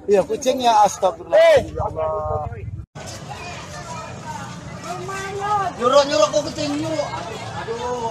Iya, kucingnya astagfirullah. Ya Allah. Nyuruh kok kucing nyuruh. Aduh.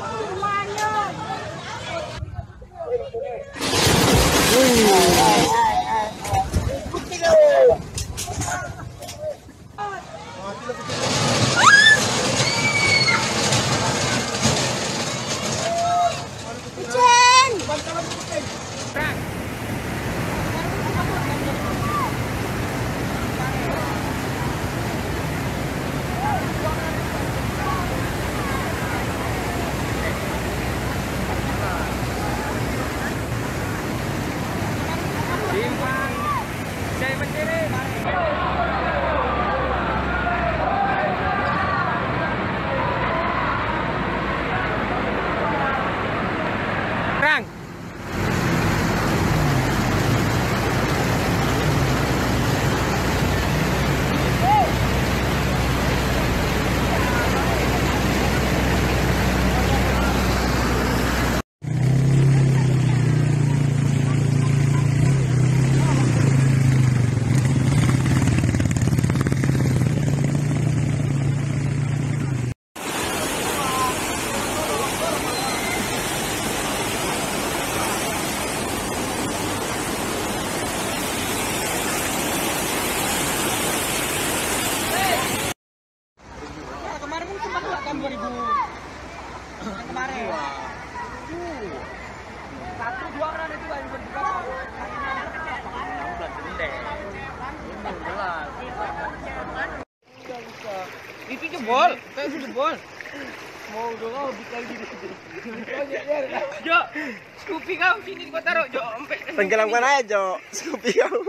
Itu jebol, kayak jebol. Mau dong bikal gini. Jo, Scoopy kau sini gua taruh Jo, sampai Tenggelamkan aja, Jo. Scoopy kau.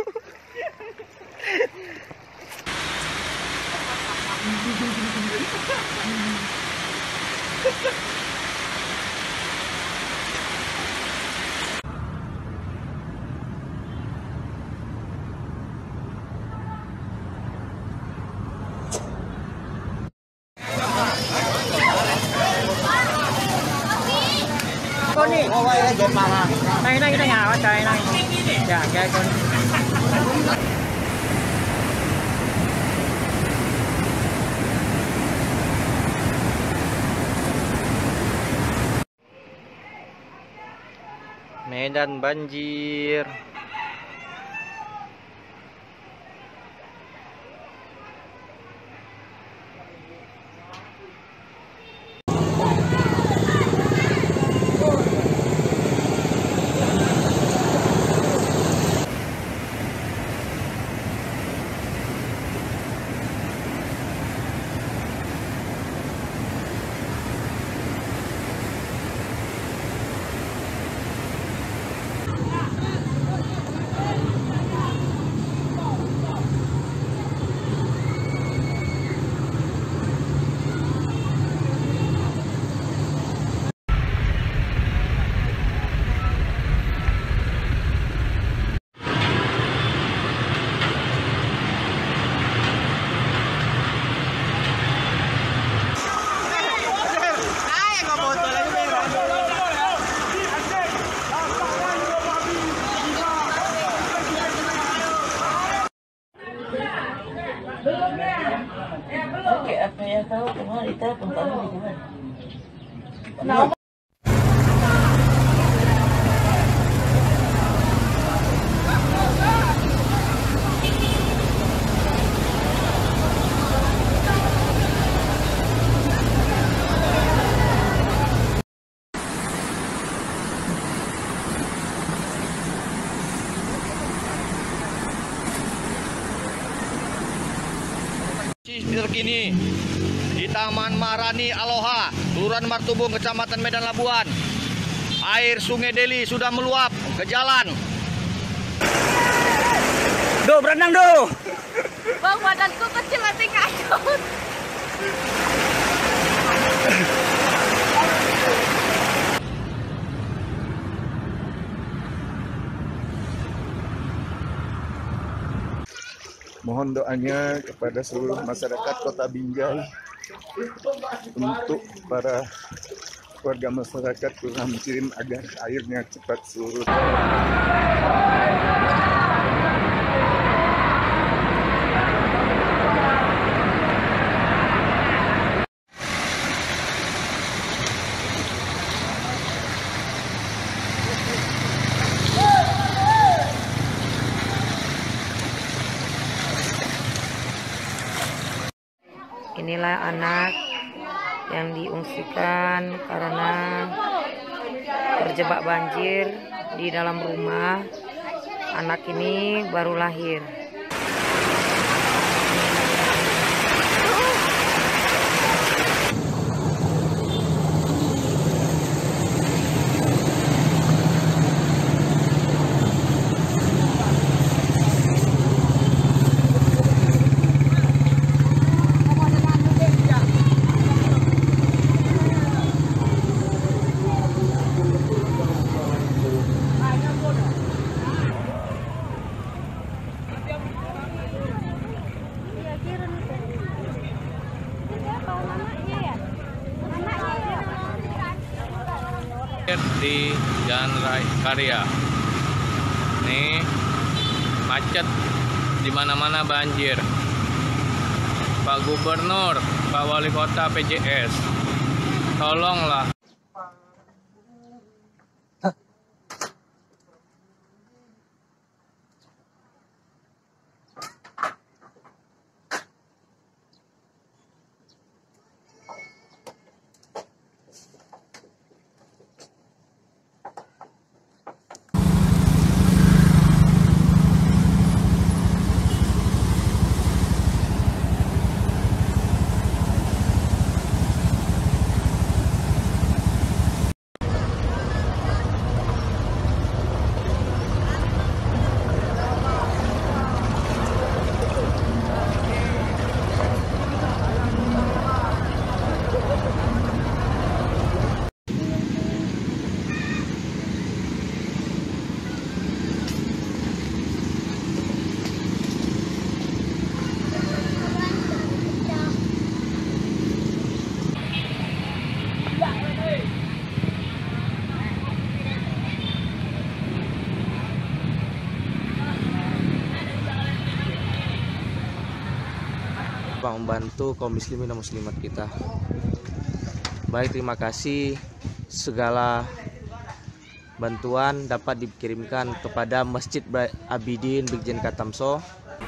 con đi. Oh, vậy là mà hàng. Này nó nhà quá trời này. Dạ, kệ con. Medan banjir. Oke, apa ya tahu kemana kita tempatnya di mana? Terkini di Taman Maharani Aloha, Kelurahan Martubung, Kecamatan Medan Labuan. Air Sungai Deli sudah meluap ke jalan. Do, berenang do. Bang, badanku kecil nanti ngayun. Mohon doanya kepada seluruh masyarakat Kota Binjai untuk para warga masyarakat Kelurahan Mecirin agar airnya cepat surut. Inilah anak yang diungsikan karena terjebak banjir di dalam rumah. Anak ini baru lahir. Di Jalan Raya Karya. Nih macet di mana-mana, banjir. Pak Gubernur, Pak Wali Kota, PJS, tolonglah. Membantu kaum muslimin dan muslimat kita. Baik, terima kasih. Segala bantuan dapat dikirimkan kepada Masjid Abidin Brigjen Katamso.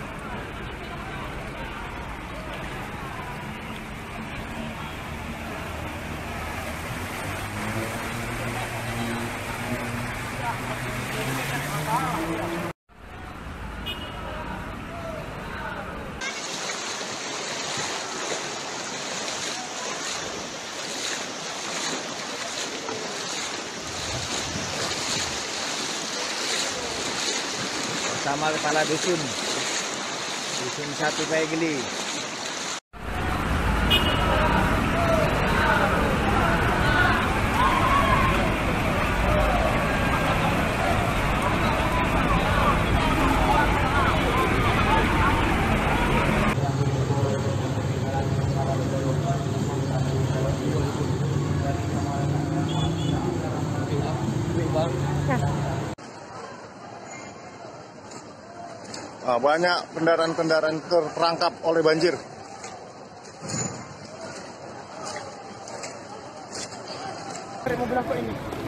Sama kepala dusun 1 Pegeli. Banyak kendaraan-kendaraan terperangkap oleh banjir. Mobil apa ini?